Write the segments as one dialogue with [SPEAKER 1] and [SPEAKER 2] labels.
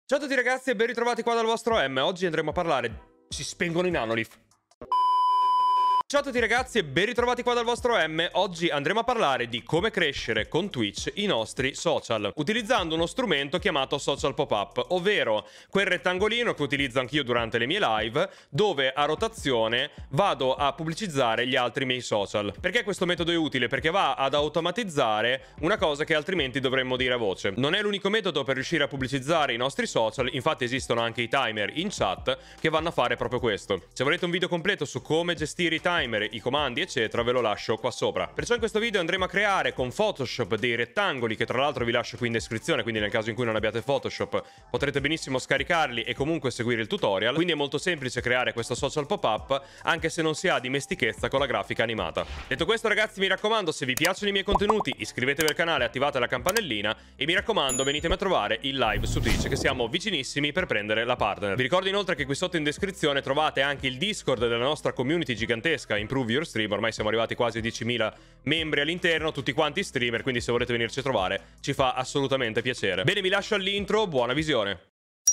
[SPEAKER 1] Ciao a tutti ragazzi e ben ritrovati qua dal vostro M. Oggi andremo a parlare... Si spengono i nanolith. Ciao a tutti ragazzi e ben ritrovati qua dal vostro M. Oggi andremo a parlare di come crescere con Twitch i nostri social, utilizzando uno strumento chiamato social pop-up, ovvero quel rettangolino che utilizzo anch'io durante le mie live, dove a rotazione vado a pubblicizzare gli altri miei social. Perché questo metodo è utile? Perché va ad automatizzare una cosa che altrimenti dovremmo dire a voce. Non è l'unico metodo per riuscire a pubblicizzare i nostri social, infatti esistono anche i timer in chat che vanno a fare proprio questo. Se volete un video completo su come gestire i timer, i comandi eccetera, ve lo lascio qua sopra. Perciò in questo video andremo a creare con Photoshop dei rettangoli che tra l'altro vi lascio qui in descrizione, quindi nel caso in cui non abbiate Photoshop potrete benissimo scaricarli e comunque seguire il tutorial. Quindi è molto semplice creare questo social pop-up anche se non si ha dimestichezza con la grafica animata. Detto questo ragazzi, mi raccomando, se vi piacciono i miei contenuti iscrivetevi al canale, attivate la campanellina e mi raccomando venitemi a trovare in live su Twitch che siamo vicinissimi per prendere la partner. Vi ricordo inoltre che qui sotto in descrizione trovate anche il Discord della nostra community gigantesca Improve Your Stream. Ormai siamo arrivati quasi a 10.000 membri all'interno, tutti quanti streamer, quindi se volete venirci a trovare ci fa assolutamente piacere. Bene, vi lascio all'intro, buona visione.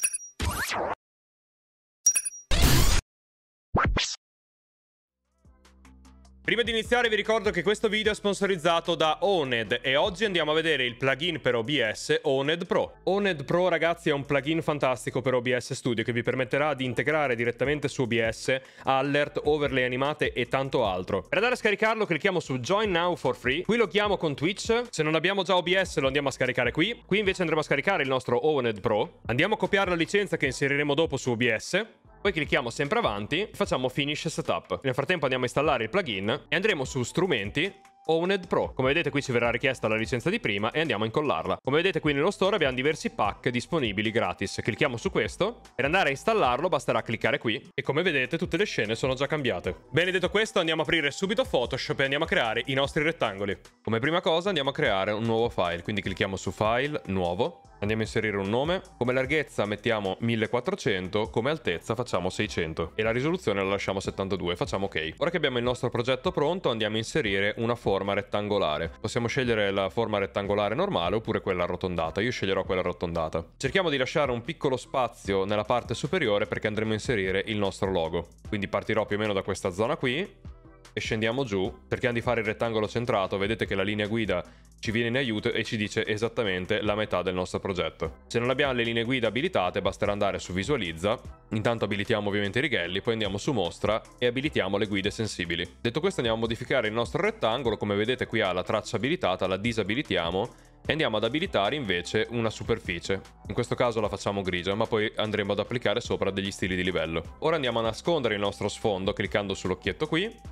[SPEAKER 1] Prima di iniziare vi ricordo che questo video è sponsorizzato da Owned e oggi andiamo a vedere il plugin per OBS Owned Pro. Owned Pro ragazzi è un plugin fantastico per OBS Studio che vi permetterà di integrare direttamente su OBS alert, overlay animate e tanto altro. Per andare a scaricarlo clicchiamo su Join Now for Free, qui lo chiamo con Twitch, se non abbiamo già OBS lo andiamo a scaricare qui invece andremo a scaricare il nostro Owned Pro, andiamo a copiare la licenza che inseriremo dopo su OBS. Poi clicchiamo sempre avanti e facciamo Finish Setup. Nel frattempo andiamo a installare il plugin e andremo su Strumenti, Owned Pro. Come vedete qui ci verrà richiesta la licenza di prima e andiamo a incollarla. Come vedete qui nello store abbiamo diversi pack disponibili gratis. Clicchiamo su questo. Per andare a installarlo basterà cliccare qui e come vedete tutte le scene sono già cambiate. Bene, detto questo andiamo a aprire subito Photoshop e andiamo a creare i nostri rettangoli. Come prima cosa andiamo a creare un nuovo file, quindi clicchiamo su File, Nuovo. Andiamo a inserire un nome, come larghezza mettiamo 1400, come altezza facciamo 600 e la risoluzione la lasciamo 72, facciamo ok. Ora che abbiamo il nostro progetto pronto andiamo a inserire una forma rettangolare. Possiamo scegliere la forma rettangolare normale oppure quella arrotondata, io sceglierò quella arrotondata. Cerchiamo di lasciare un piccolo spazio nella parte superiore perché andremo a inserire il nostro logo. Quindi partirò più o meno da questa zona qui e scendiamo giù, cerchiamo di fare il rettangolo centrato, vedete che la linea guida ci viene in aiuto e ci dice esattamente la metà del nostro progetto. Se non abbiamo le linee guida abilitate basterà andare su Visualizza, intanto abilitiamo ovviamente i righelli, poi andiamo su Mostra e abilitiamo le guide sensibili. Detto questo andiamo a modificare il nostro rettangolo, come vedete qui ha la traccia abilitata, la disabilitiamo e andiamo ad abilitare invece una superficie. In questo caso la facciamo grigia, ma poi andremo ad applicare sopra degli stili di livello. Ora andiamo a nascondere il nostro sfondo cliccando sull'occhietto qui.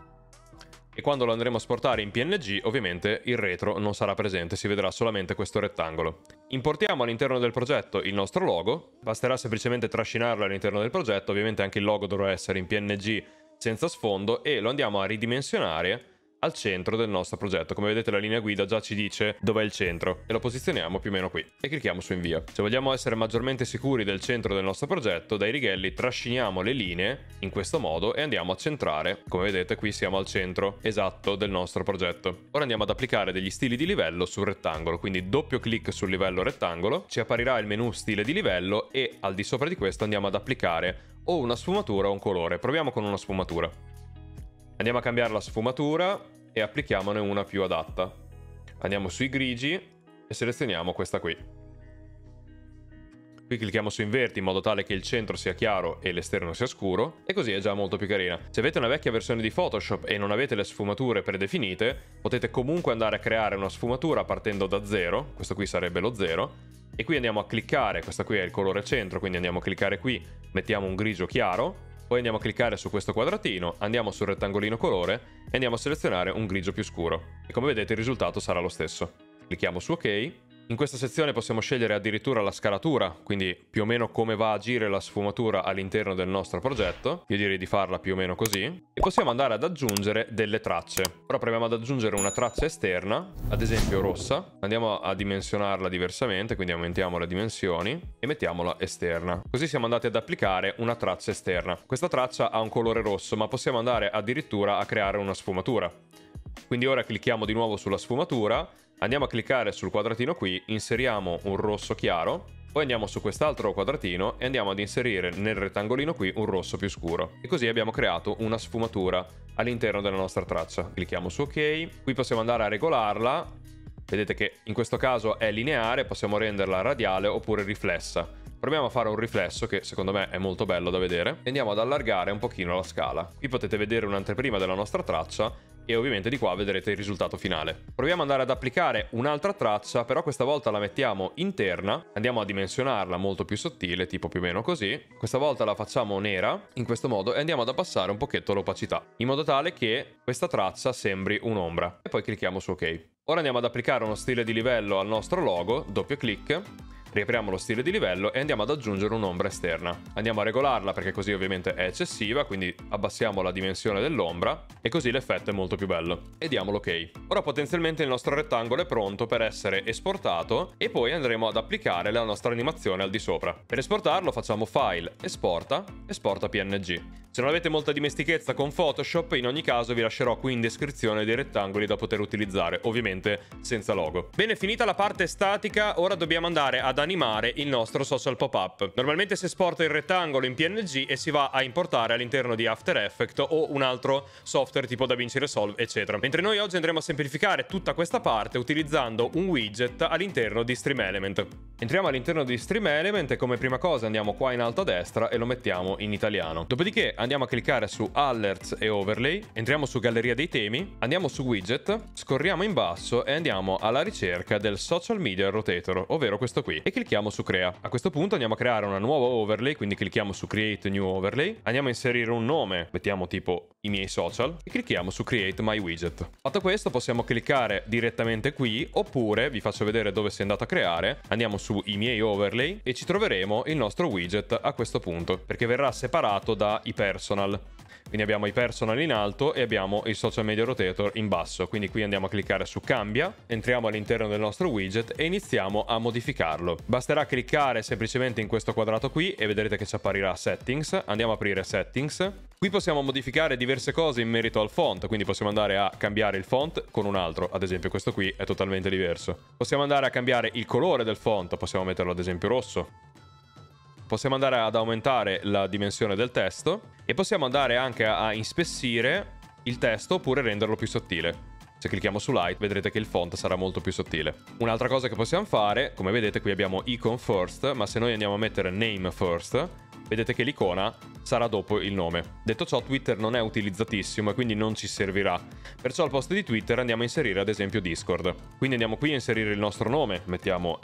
[SPEAKER 1] E quando lo andremo a esportare in PNG, ovviamente il retro non sarà presente, si vedrà solamente questo rettangolo. Importiamo all'interno del progetto il nostro logo, basterà semplicemente trascinarlo all'interno del progetto, ovviamente anche il logo dovrà essere in PNG senza sfondo e lo andiamo a ridimensionare al centro del nostro progetto. Come vedete la linea guida già ci dice dov'è il centro e lo posizioniamo più o meno qui e clicchiamo su invia. Se vogliamo essere maggiormente sicuri del centro del nostro progetto, dai righelli trasciniamo le linee in questo modo e andiamo a centrare. Come vedete qui siamo al centro esatto del nostro progetto. Ora andiamo ad applicare degli stili di livello sul rettangolo, quindi doppio clic sul livello rettangolo, ci apparirà il menu stile di livello e al di sopra di questo andiamo ad applicare o una sfumatura o un colore. Proviamo con una sfumatura. Andiamo a cambiare la sfumatura e applichiamone una più adatta. Andiamo sui grigi e selezioniamo questa qui. Qui clicchiamo su inverti in modo tale che il centro sia chiaro e l'esterno sia scuro e così è già molto più carina. Se avete una vecchia versione di Photoshop e non avete le sfumature predefinite, potete comunque andare a creare una sfumatura partendo da 0, questo qui sarebbe lo 0, e qui andiamo a cliccare, questo qui è il colore centro, quindi andiamo a cliccare qui, mettiamo un grigio chiaro, poi andiamo a cliccare su questo quadratino, andiamo sul rettangolino colore e andiamo a selezionare un grigio più scuro. E come vedete il risultato sarà lo stesso. Clicchiamo su OK. In questa sezione possiamo scegliere addirittura la scalatura, quindi più o meno come va a agire la sfumatura all'interno del nostro progetto. Io direi di farla più o meno così. E possiamo andare ad aggiungere delle tracce. Ora proviamo ad aggiungere una traccia esterna, ad esempio rossa. Andiamo a dimensionarla diversamente, quindi aumentiamo le dimensioni e mettiamola esterna. Così siamo andati ad applicare una traccia esterna. Questa traccia ha un colore rosso, ma possiamo andare addirittura a creare una sfumatura. Quindi ora clicchiamo di nuovo sulla sfumatura, andiamo a cliccare sul quadratino qui, inseriamo un rosso chiaro Poi andiamo su quest'altro quadratino e andiamo ad inserire nel rettangolino qui un rosso più scuro. E così abbiamo creato una sfumatura all'interno della nostra traccia. Clicchiamo su ok. Qui possiamo andare a regolarla. Vedete che in questo caso è lineare, possiamo renderla radiale oppure riflessa. Proviamo a fare un riflesso che secondo me è molto bello da vedere e andiamo ad allargare un pochino la scala. Qui potete vedere un'anteprima della nostra traccia e ovviamente di qua vedrete il risultato finale. Proviamo ad andare ad applicare un'altra traccia, però questa volta la mettiamo interna, andiamo a dimensionarla molto più sottile, tipo più o meno così. Questa volta la facciamo nera, in questo modo, e andiamo ad abbassare un pochetto l'opacità, in modo tale che questa traccia sembri un'ombra. E poi clicchiamo su ok. Ora andiamo ad applicare uno stile di livello al nostro logo, doppio clic. Riapriamo lo stile di livello e andiamo ad aggiungere un'ombra esterna. Andiamo a regolarla perché così ovviamente è eccessiva, quindi abbassiamo la dimensione dell'ombra e così l'effetto è molto più bello. E diamo l'ok. Ora potenzialmente il nostro rettangolo è pronto per essere esportato e poi andremo ad applicare la nostra animazione al di sopra. Per esportarlo facciamo File, Esporta, Esporta PNG. Se non avete molta dimestichezza con Photoshop, in ogni caso vi lascerò qui in descrizione dei rettangoli da poter utilizzare, ovviamente senza logo. Bene, finita la parte statica, ora dobbiamo andare ad animare il nostro social pop-up. Normalmente si esporta il rettangolo in PNG e si va a importare all'interno di After Effects o un altro software tipo DaVinci Resolve, eccetera. Mentre noi oggi andremo a semplificare tutta questa parte utilizzando un widget all'interno di Stream Element. Entriamo all'interno di Stream Element e come prima cosa andiamo qua in alto a destra e lo mettiamo in italiano. Dopodiché andiamo a cliccare su Alerts e Overlay, entriamo su Galleria dei temi, andiamo su Widget, scorriamo in basso e andiamo alla ricerca del Social Media Rotator, ovvero questo qui, e clicchiamo su Crea. A questo punto andiamo a creare una nuova overlay, quindi clicchiamo su Create New Overlay, andiamo a inserire un nome, mettiamo tipo i miei social, e clicchiamo su Create My Widget. Fatto questo possiamo cliccare direttamente qui, oppure vi faccio vedere dove si è andato a creare, andiamo su i miei overlay e ci troveremo il nostro widget a questo punto, perché verrà separato dai personal. Quindi abbiamo i personal in alto e abbiamo il social media rotator in basso. Quindi qui andiamo a cliccare su cambia, entriamo all'interno del nostro widget e iniziamo a modificarlo. Basterà cliccare semplicemente in questo quadrato qui e vedrete che ci apparirà settings. Andiamo a aprire settings. Qui possiamo modificare diverse cose in merito al font, quindi possiamo andare a cambiare il font con un altro, ad esempio questo qui è totalmente diverso. Possiamo andare a cambiare il colore del font, possiamo metterlo ad esempio rosso. Possiamo andare ad aumentare la dimensione del testo e possiamo andare anche a ispessire il testo oppure renderlo più sottile. Se clicchiamo su Light vedrete che il font sarà molto più sottile. Un'altra cosa che possiamo fare, come vedete qui abbiamo Icon First, ma se noi andiamo a mettere Name First, vedete che l'icona sarà dopo il nome. Detto ciò, Twitter non è utilizzatissimo e quindi non ci servirà. Perciò al posto di Twitter andiamo a inserire ad esempio Discord. Quindi andiamo qui a inserire il nostro nome, mettiamo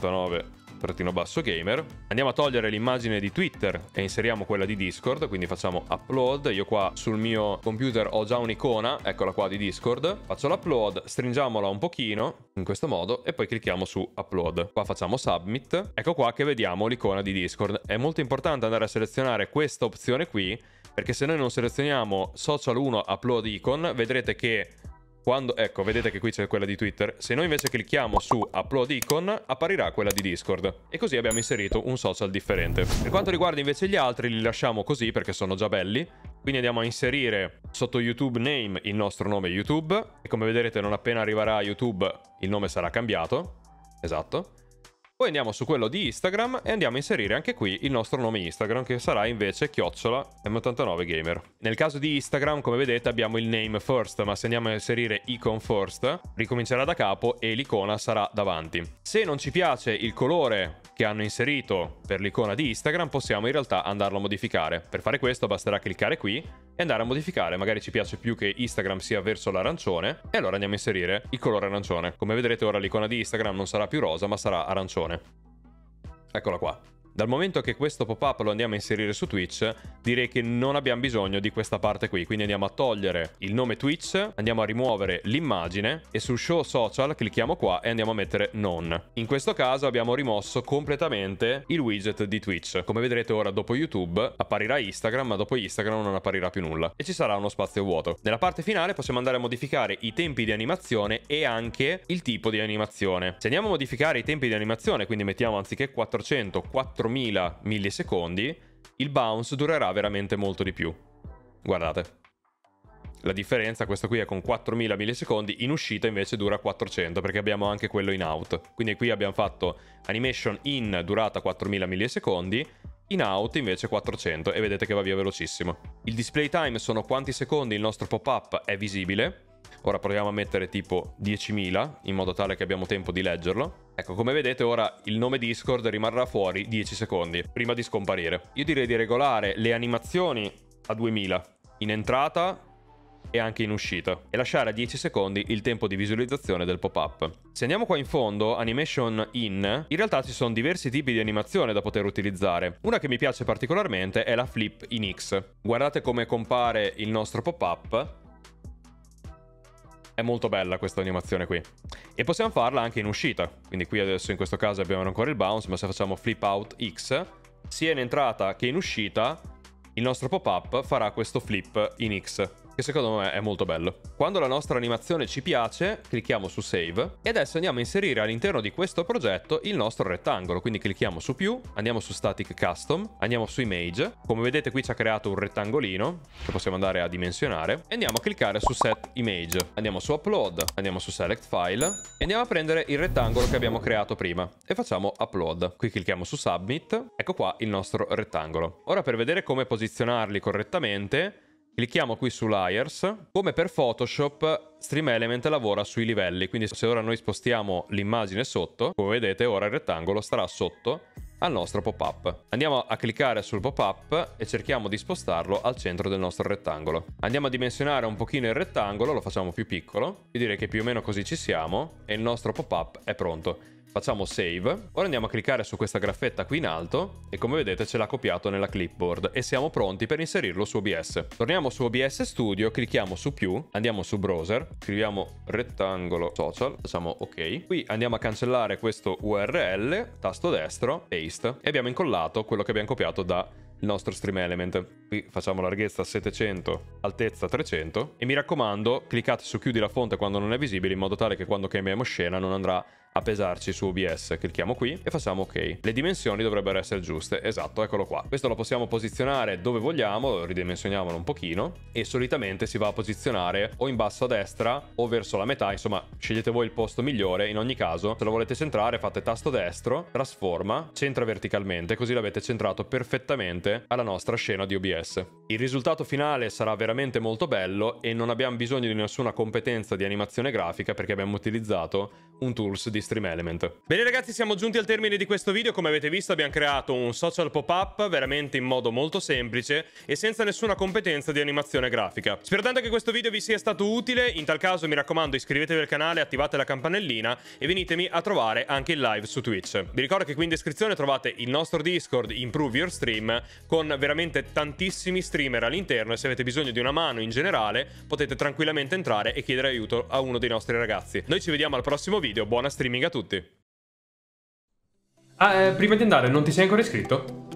[SPEAKER 1] M89-gamer. Andiamo a togliere l'immagine di Twitter e inseriamo quella di Discord, quindi facciamo upload. Io qua sul mio computer ho già un'icona, eccola qua di Discord. Faccio l'upload, stringiamola un pochino, in questo modo, e poi clicchiamo su upload. Qua facciamo submit. Ecco qua che vediamo l'icona di Discord. È molto importante andare a selezionare questa opzione qui, perché se noi non selezioniamo social 1 upload icon, vedrete che quando, ecco, vedete che qui c'è quella di Twitter. Se noi invece clicchiamo su upload icon, apparirà quella di Discord. E così abbiamo inserito un social differente. Per quanto riguarda invece gli altri, li lasciamo così perché sono già belli. Quindi andiamo a inserire sotto YouTube name il nostro nome YouTube. E come vedrete non appena arriverà a YouTube il nome sarà cambiato. Esatto. Poi andiamo su quello di Instagram e andiamo a inserire anche qui il nostro nome Instagram, che sarà invece @M89gamer. Nel caso di Instagram, come vedete, abbiamo il name first, ma se andiamo a inserire icon first, ricomincerà da capo e l'icona sarà davanti. Se non ci piace il colore che hanno inserito per l'icona di Instagram, possiamo in realtà andarlo a modificare. Per fare questo basterà cliccare qui e andare a modificare. Magari ci piace più che Instagram sia verso l'arancione e allora andiamo a inserire il colore arancione. Come vedrete ora l'icona di Instagram non sarà più rosa ma sarà arancione. Eccola qua. Dal momento che questo pop-up lo andiamo a inserire su Twitch, direi che non abbiamo bisogno di questa parte qui. Quindi andiamo a togliere il nome Twitch, andiamo a rimuovere l'immagine e su Show Social clicchiamo qua e andiamo a mettere None. In questo caso abbiamo rimosso completamente il widget di Twitch. Come vedrete ora dopo YouTube apparirà Instagram, ma dopo Instagram non apparirà più nulla e ci sarà uno spazio vuoto. Nella parte finale possiamo andare a modificare i tempi di animazione e anche il tipo di animazione. Se andiamo a modificare i tempi di animazione, quindi mettiamo anziché 400, 4000 millisecondi, il bounce durerà veramente molto di più. Guardate. La differenza, questo qui è con 4000 millisecondi, in uscita invece dura 400 perché abbiamo anche quello in out. Quindi qui abbiamo fatto animation in durata 4000 millisecondi, in out invece 400 e vedete che va via velocissimo. Il display time sono quanti secondi il nostro pop-up è visibile. Ora proviamo a mettere tipo 10.000 in modo tale che abbiamo tempo di leggerlo. Ecco, come vedete ora il nome Discord rimarrà fuori 10 secondi prima di scomparire. Io direi di regolare le animazioni a 2000 in entrata e anche in uscita e lasciare a 10 secondi il tempo di visualizzazione del pop-up. Se andiamo qua in fondo, animation in realtà ci sono diversi tipi di animazione da poter utilizzare. Una che mi piace particolarmente è la flip in X. Guardate come compare il nostro pop-up. È molto bella questa animazione qui. E possiamo farla anche in uscita. Quindi qui adesso in questo caso abbiamo ancora il bounce, ma se facciamo flip out X, sia in entrata che in uscita, il nostro pop-up farà questo flip in X, che secondo me è molto bello. Quando la nostra animazione ci piace, clicchiamo su Save e adesso andiamo a inserire all'interno di questo progetto il nostro rettangolo. Quindi clicchiamo su più, andiamo su Static Custom, andiamo su Image. Come vedete qui ci ha creato un rettangolino che possiamo andare a dimensionare e andiamo a cliccare su Set Image. Andiamo su Upload, andiamo su Select File e andiamo a prendere il rettangolo che abbiamo creato prima e facciamo Upload. Qui clicchiamo su Submit, ecco qua il nostro rettangolo. Ora per vedere come posizionarli correttamente, clicchiamo qui su Layers. Come per Photoshop, Stream Element lavora sui livelli, quindi se ora noi spostiamo l'immagine sotto, come vedete ora il rettangolo starà sotto al nostro pop-up. Andiamo a cliccare sul pop-up e cerchiamo di spostarlo al centro del nostro rettangolo. Andiamo a dimensionare un pochino il rettangolo, lo facciamo più piccolo. Io direi che più o meno così ci siamo e il nostro pop-up è pronto. Facciamo save. Ora andiamo a cliccare su questa graffetta qui in alto e come vedete ce l'ha copiato nella clipboard e siamo pronti per inserirlo su OBS. Torniamo su OBS Studio, clicchiamo su più, andiamo su browser, scriviamo rettangolo social, facciamo ok. Qui andiamo a cancellare questo URL, tasto destro, paste e abbiamo incollato quello che abbiamo copiato da il nostro Stream Element. Qui facciamo larghezza 700, altezza 300 e mi raccomando cliccate su chiudi la fonte quando non è visibile in modo tale che quando cambiamo scena non andrà a pesarci su OBS. Clicchiamo qui e facciamo ok. Le dimensioni dovrebbero essere giuste, esatto, eccolo qua. Questo lo possiamo posizionare dove vogliamo, ridimensioniamolo un pochino e solitamente si va a posizionare o in basso a destra o verso la metà, insomma scegliete voi il posto migliore. In ogni caso se lo volete centrare fate tasto destro, trasforma, centra verticalmente, così l'avete centrato perfettamente alla nostra scena di OBS. Il risultato finale sarà veramente molto bello e non abbiamo bisogno di nessuna competenza di animazione grafica perché abbiamo utilizzato un tools di Stream Element. Bene ragazzi, siamo giunti al termine di questo video. Come avete visto abbiamo creato un social pop-up veramente in modo molto semplice e senza nessuna competenza di animazione grafica. Spero tanto che questo video vi sia stato utile. In tal caso mi raccomando iscrivetevi al canale, attivate la campanellina e venitemi a trovare anche in live su Twitch. Vi ricordo che qui in descrizione trovate il nostro Discord Improve Your Stream con veramente tantissimi streamer all'interno e se avete bisogno di una mano in generale potete tranquillamente entrare e chiedere aiuto a uno dei nostri ragazzi. Noi ci vediamo al prossimo video, buona streaming a tutti! Prima di andare, non ti sei ancora iscritto?